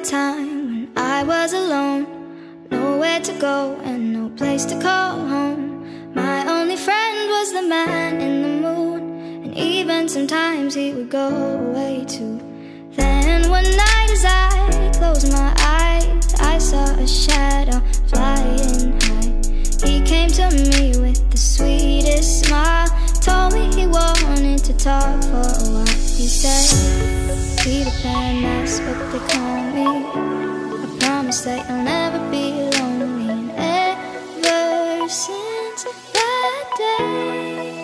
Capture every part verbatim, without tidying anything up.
time when I was alone, nowhere to go and no place to call home. My only friend was the man in the moon, and even sometimes he would go away too. Then one night as I closed my eyes, I saw a shadow flying high. He came to me with the sweetest smile, told me he wanted to talk for a while. He said, Peter Pan, that's what they call me. I promise that you'll never be lonely. And ever since that day,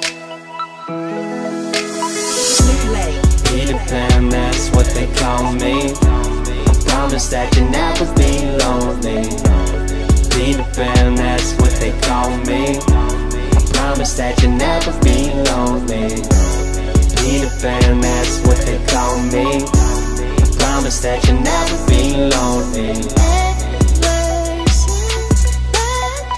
Peter Pan, that's what they call me. I promise that you'll never be lonely. Peter Pan, that's what they call me. I promise that you'll never be lonely. Peter Pan, that's what they call me. I promise that you'll never be lonely. ever since that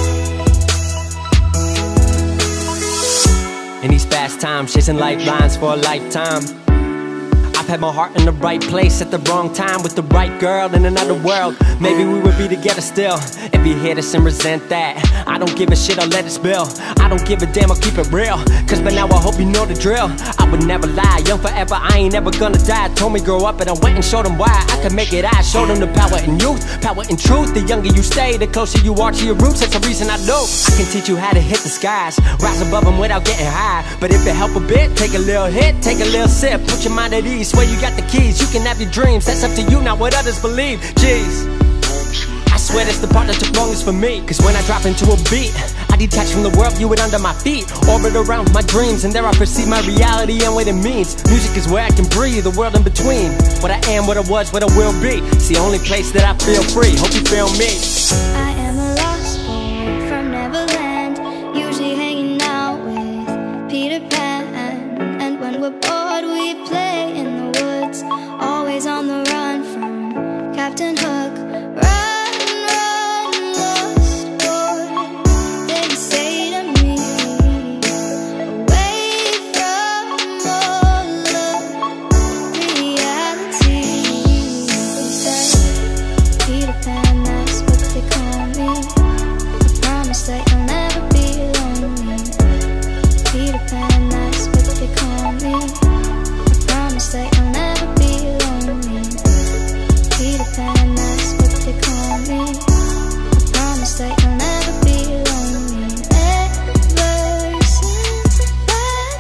day. In these fast times, chasing lifelines for a lifetime, I've had my heart in the right place at the wrong time with the right girl in another world. Maybe we would be together still. If you hear this and resent that, I don't give a shit, I'll let it spill. I don't give a damn, I'll keep it real, cause by now I hope you know the drill. I would never lie, young forever, I ain't never gonna die. Told me grow up and I went and showed them why I could make it. I showed them the power in youth, power in truth. The younger you stay, the closer you are to your roots. That's the reason I know I can teach you how to hit the skies, rise above them without getting high. But if it help a bit, take a little hit, take a little sip, put your mind at ease. Swear you got the keys, you can have your dreams. That's up to you, not what others believe. Jeez, I swear that's the part that took longest for me. Cause when I drop into a beat, I detach from the world, view it under my feet, orbit around my dreams, and there I perceive my reality and what it means. Music is where I can breathe, the world in between. What I am, what I was, what I will be. It's the only place that I feel free. Hope you feel me. I am a lost boy from Neverland, usually hanging out with Peter Pan. And when we're bored we play in the woods, always on the run from Captain Hook. Run, run, lost boy, they say to me, away from all of reality. They say, Peter Pan, that's what they call me. I promise that you'll never be lonely. Peter Pan, that's what they call me. I promise that you'll never be lonely. Peter Pan, that's what they call me. I promise that you'll never be lonely. Ever since that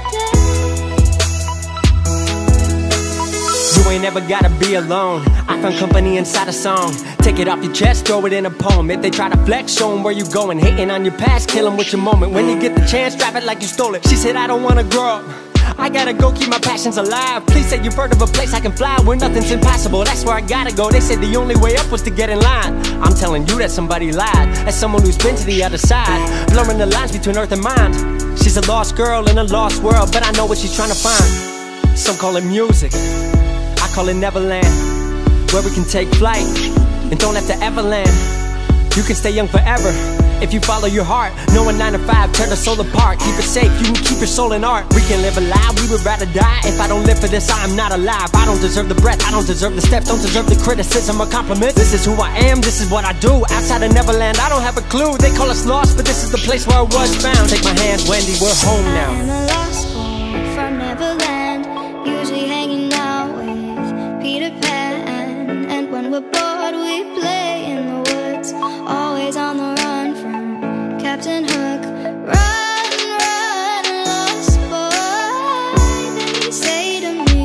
day. You ain't never gotta be alone. I found company inside a song. Take it off your chest, throw it in a poem. If they try to flex, show them where you going. Hating on your past, kill them with your moment. When you get the chance, drop it like you stole it. She said I don't wanna grow up, I gotta go keep my passions alive. Please say you've heard of a place I can fly where nothing's impossible. That's where I gotta go. They said the only way up was to get in line. I'm telling you that somebody lied. As someone who's been to the other side, blurring the lines between earth and mind. She's a lost girl in a lost world, but I know what she's trying to find. Some call it music, I call it Neverland, where we can take flight and don't have to ever land. You can stay young forever if you follow your heart. No one nine to five, tear the soul apart. Keep it safe, you can keep your soul in art. We can live alive, we would rather die. If I don't live for this, I am not alive. I don't deserve the breath, I don't deserve the steps, don't deserve the criticism or compliments. This is who I am, this is what I do. Outside of Neverland, I don't have a clue. They call us lost, but this is the place where I was found. Take my hand, Wendy, we're home now. I am a lost boy from Neverland, usually hanging out with Peter Pan. And when we're bored we play in the woods, always on the run from Captain Hook. Run, run, lost boy, they say to me,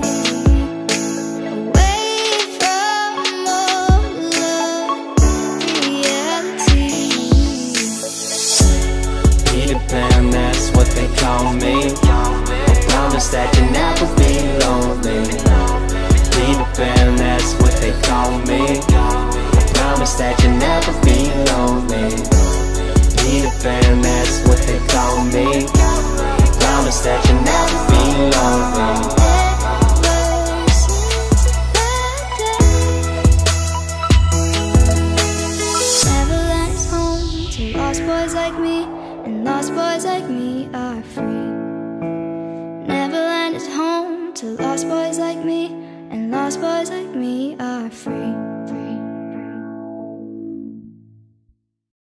away from all of reality. Peter Pan, that's what they call me. I promise that you'll never be lonely. Peter Pan, that's what they call me. I promise that you'll never be lonely. Peter Pan, that's what they call me. I promise that you'll never be lonely. Ever since that day. Neverland is home to lost boys like me, and lost boys like me are free. Neverland is home to lost boys like me, and lost boys like me are free.